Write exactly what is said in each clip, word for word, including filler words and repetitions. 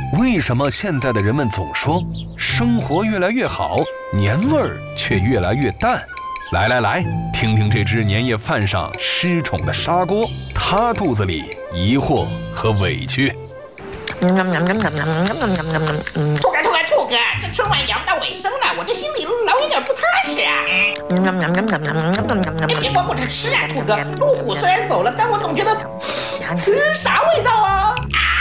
为什么现在的人们总说生活越来越好，年味儿却越来越淡？来来来，听听这只年夜饭上失宠的砂锅，它肚子里疑惑和委屈。 兔哥，兔哥，兔哥，这春晚聊不到尾声了，我这心里老有点不踏实啊！你别光顾着吃啊，兔哥，路虎虽然走了，但我总觉得吃啥味道啊？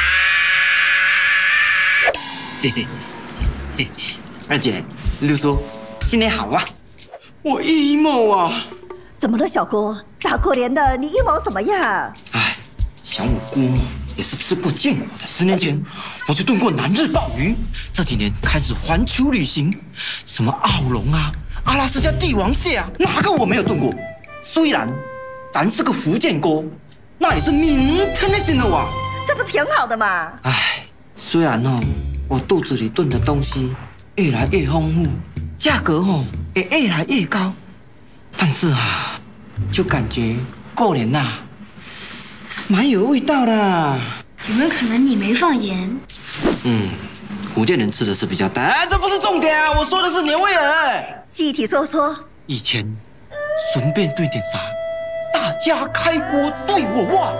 嘿嘿嘿，二姐，六叔，新年好啊！我阴谋啊！ 怎么了，小郭？大过年的，你阴谋什么呀？ 哎，想我姑也是吃过见过的。十年前我就炖过南日鲍鱼，这几年开始环球旅行，什么澳龙啊、阿拉斯加帝王蟹啊，哪个我没有炖过？虽然咱是个福建锅，那也是名腾的心的哇！ 这不挺好的吗？ 哎，虽然哦，我肚子里炖的东西越来越丰富，价格哦也越来越高，但是啊，就感觉过年呐、啊，蛮有味道的。 有没有可能你没放盐？ 嗯，福建人吃的是比较淡，哎，这不是重点啊，我说的是年味儿。 具体说说。 以前顺便炖点啥，大家开锅对我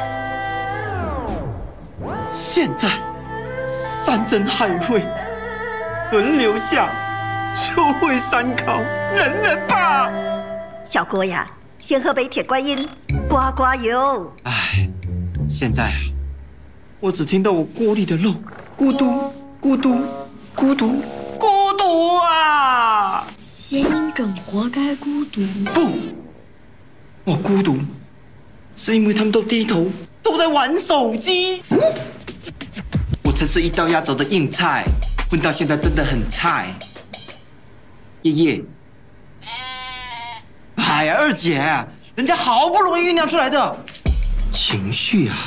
哇。现在山珍海味轮流下，就会三考，人人怕。 小郭呀，先喝杯铁观音，刮刮油。 唉，现在啊，我只听到我锅里的肉咕嘟咕嘟咕嘟咕嘟啊！ 谐音梗活该孤独。 不，我孤独是因为他们都低头，都在玩手机。我曾是一刀压轴的硬菜，混到现在真的很菜。爷爷，哎呀，二姐，人家好不容易酝酿出来的情绪啊！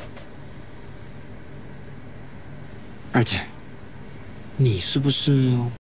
二姐，你是不是